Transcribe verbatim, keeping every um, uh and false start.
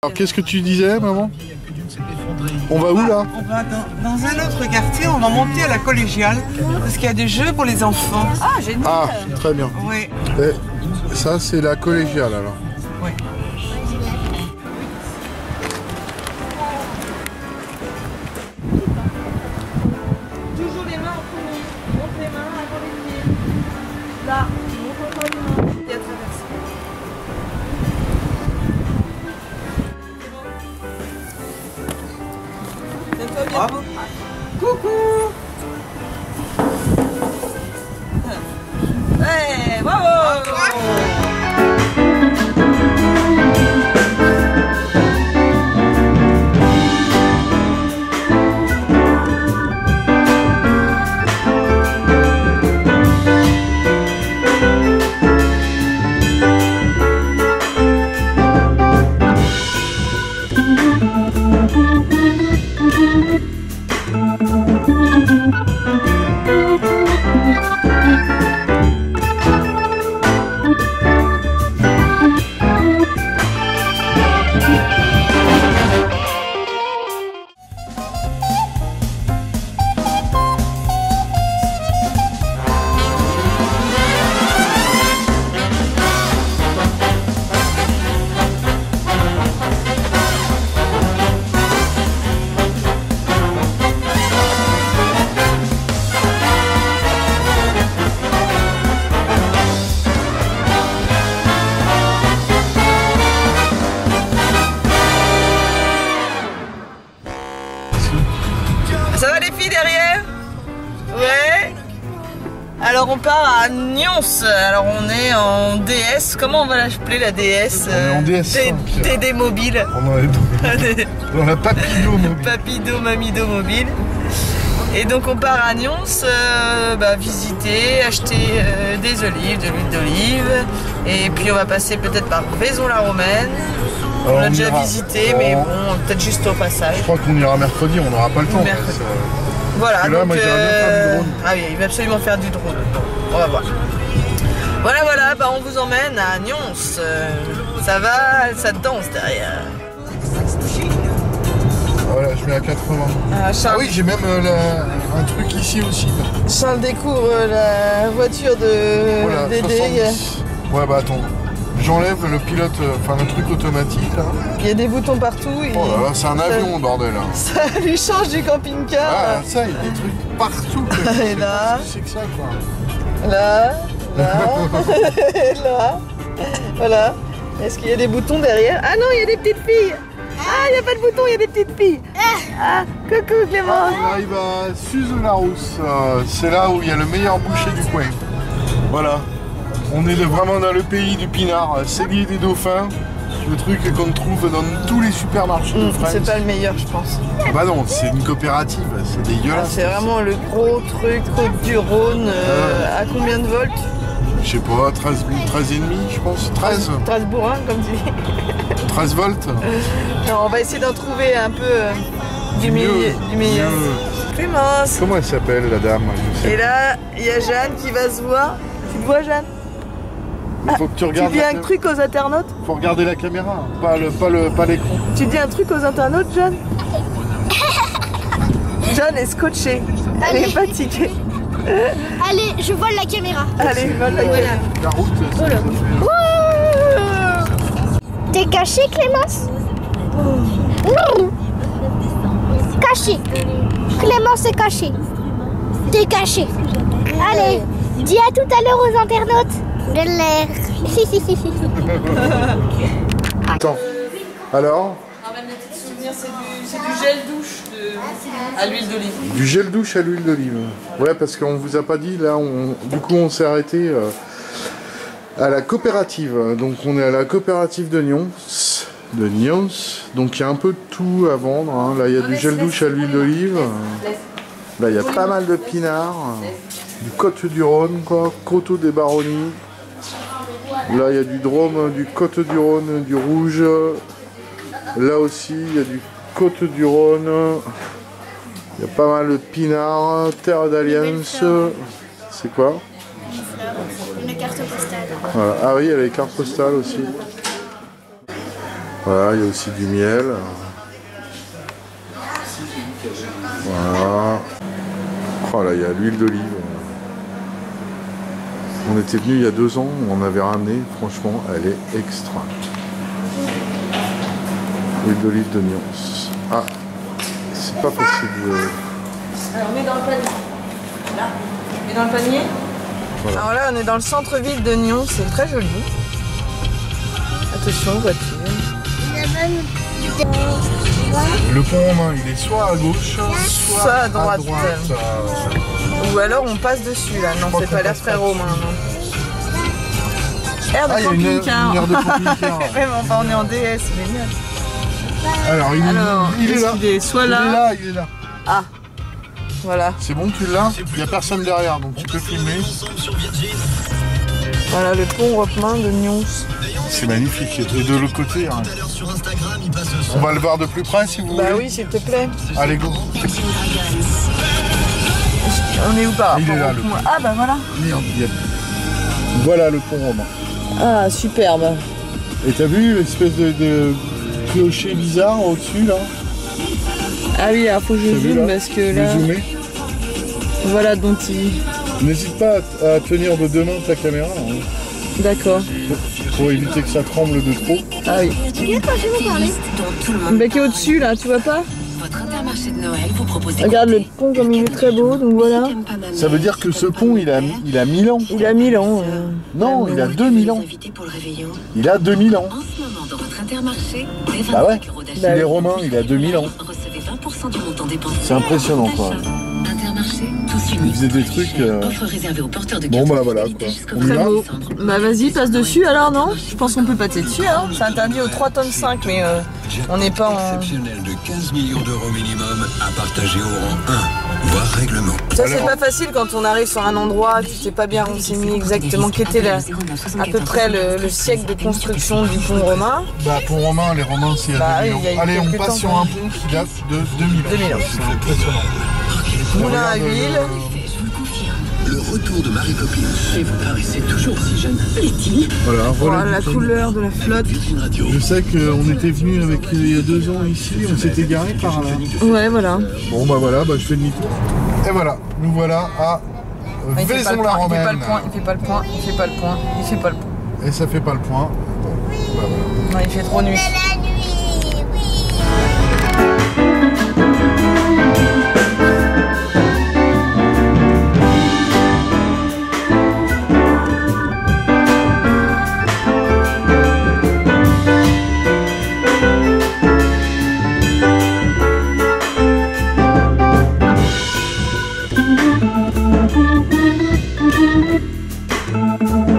Alors qu'est-ce que tu disais, maman? On va où là? On va dans, dans un autre quartier, on va monter à la collégiale parce qu'il y a des jeux pour les enfants. Ah, génial. Ah, très bien. Oui. Et ça, c'est la collégiale alors. Oui. Toujours les mains en premier. Monte les mains avant les pieds. Là, monte encore les mains et à traverser. Ah. Coucou. Hey, bravo. Ça va les filles derrière? Ouais. Alors on part à Nyons. Alors on est en D S. Comment on va l'appeler la D S? On est en D S. T D mobile. On est dans, dans la Papido mobile. Papido Mamido mobile. Et donc on part à Nyons, euh, bah, visiter, acheter euh, des olives, de l'huile d'olive. Et puis on va passer peut-être par Vaison-la-Romaine. On Alors, l'a on déjà ira. visité, Oh. mais bon, peut-être juste au passage. Je crois qu'on ira mercredi, on n'aura pas le temps. Mercredi. Parce que- Voilà, Parce que là, donc, moi, j'aimerais bien faire du drone. Ah oui, il va absolument faire du drone. On va voir. Voilà, voilà, bah on vous emmène à Nyons. Euh, ça va, ça danse derrière. Voilà, je mets à quatre-vingts. Ah, Charles, Ah oui, j'ai même euh, la- un truc ici aussi. Là. Charles découvre la voiture de Voilà, Dédé. soixante-dix. Ouais, bah attends. J'enlève le pilote, euh, enfin le truc automatique là. Il y a des boutons partout. Et Oh là là, c'est un ça- avion, bordel. Là. Ça lui change du camping-car. Ah, ça, il y a des trucs partout. quoi. Et Je sais là. pas ce que c'est que ça, quoi. Là, là, là. Voilà. Est-ce qu'il y a des boutons derrière? Ah non, il y a des petites filles. Ah, il n'y a pas de boutons, il y a des petites filles. Ah, coucou Clément. On arrive à Suze-la-Rousse. Euh, c'est là où il y a le meilleur boucher du coin. Voilà. On est vraiment dans le pays du pinard, cellier des dauphins. Le truc qu'on trouve dans tous les supermarchés de Mmh, France. c'est pas le meilleur, je pense. Ah bah non, c'est une coopérative, c'est Ah, dégueulasse. c'est vraiment le gros truc, Côte du Rhône. euh, à combien de volts? Je sais pas, treize, treize et demi, je pense. treize, Strasbourg, hein, comme tu dis. treize volts. Non, on va essayer d'en trouver un peu euh, du, Du milieu, mieux, du meilleur. mieux. Clémence. Comment elle s'appelle la dame? Je sais Et là, il y a Jeanne qui va se voir. Tu te vois, Jeanne? Il faut que tu Tu regardes. dis la un cam- truc aux internautes? Faut regarder la caméra, pas le, pas le, pas l'écran. Tu dis un truc aux internautes, Jeanne? Jeanne est scotchée. Elle est fatiguée. Allez, je vole la caméra. Allez, vole la gueule. La route. c'est- Wouh. T'es caché, Clémence? Non. Caché. Clémence est caché. T'es caché. Allez, dis à tout à l'heure aux internautes. De l'air. Attends. Alors? Ramène des petits souvenirs, c'est du, c'est du gel douche de... à l'huile d'olive. Du gel douche à l'huile d'olive. Ouais, parce qu'on vous a pas dit, là, on, du coup, on s'est arrêté euh, à la coopérative. Donc, on est à la coopérative de Nyons. De Nyons. Donc, il y a un peu de tout à vendre. Hein. Là, il y a du gel douche à l'huile d'olive. Là, il y a pas mal de pinards. Du Côte du Rhône, quoi. Coteau des Baronnies. Là, il y a du Drôme, du Côte du Rhône, du Rouge. Là aussi, il y a du Côte du Rhône. Il y a pas mal de pinards, Terre d'Alliance. C'est quoi? Une carte postale. Voilà. Ah oui, il y a les cartes postales aussi. Voilà, il y a aussi du miel. Voilà. Oh là, il y a l'huile d'olive. On était venu il y a deux ans, on avait ramené, franchement, elle est extra. L'huile d'olive de Nyons. Ah, c'est pas facile de... Alors, on est dans le panier. Là, on est dans le panier. Voilà. Alors là, on est dans le centre-ville de Nyons, c'est très joli. Attention, voiture. Le pont romain, il est soit à gauche, soit, soit à droite. À droite euh... Ou alors on passe dessus là. Non, c'est pas l'air très romain. Air de ah, camping-car. Une aire de camping-car. Même enfin, on est en D S, c'est génial. Alors, il, alors, il, il est là. Il est soit là. Il est là, il est là. Ah, voilà. C'est bon, tu l'as. Il n'y a personne derrière, donc tu peux filmer. Voilà le pont romain de Nyons. C'est magnifique. Et de l'autre côté, hein. On va le voir de plus près si vous voulez. Bah oui, s'il te plaît. Allez, go. On est où par Il est là, le pont. Ah bah voilà. Voilà le pont romain. Ah, superbe. Et t'as vu l'espèce de, de clocher bizarre au-dessus là? Ah oui, alors faut que je zoome parce que là... Zoomer. Voilà, donc il... N'hésite pas à, à tenir de deux mains ta caméra. Hein. D'accord. Pour, pour éviter que ça tremble de trop. Ah oui. Mais qui est au-dessus là, tu vois pas? Votre Intermarché de Noël vous propose des... Regarde le pont comme il est très beau, donc voilà. Ça veut dire que ce pont il a, il a mille ans. Il a mille ans. Euh... Non, il a deux mille ans. Il a deux mille ans. En ce moment, dans votre Intermarché, bah ouais, il est romain, il a deux mille ans. Recevez vingt pour cent du montant dépensé. C'est impressionnant quoi. Intermarché, tous unis. Il faisait des trucs... Euh... Offre réservée aux porteurs de bon bah voilà quoi. On y très va. beau. Bah vas-y, passe dessus alors non? Je pense qu'on peut passer dessus hein. C'est interdit aux trois tonnes cinq mais euh, on n'est pas en... Exceptionnel de quinze millions d'euros minimum à partager au rang un, voire règlement. Ça c'est pas facile quand on arrive sur un endroit, tu sais pas bien renseigné exactement qu'était la, à peu près le, le siècle de construction du pont romain. Bah pont romain, les romains c'est à bah, deux mille ans. Oui, allez, on passe temps, sur un pont qui date de deux mille ans. deux mille ans. C'est impressionnant. Moulin à huile. Le retour de Marie Copine. Et vous paraissez toujours aussi jeune. Est-il? Voilà, voilà. Voilà la couleur de la flotte. Je sais qu'on était venu avec il y a deux ans ici, on s'était garé par là. Ouais, voilà. Bon bah voilà, bah, je fais demi-tour. Et voilà, nous voilà à Vaison-la-Romaine. Il fait pas le point, il fait pas le point, il fait pas le point, il fait pas le point. Et ça fait pas le point. Bon, bah voilà. Non, il fait trop nuit. Thank you.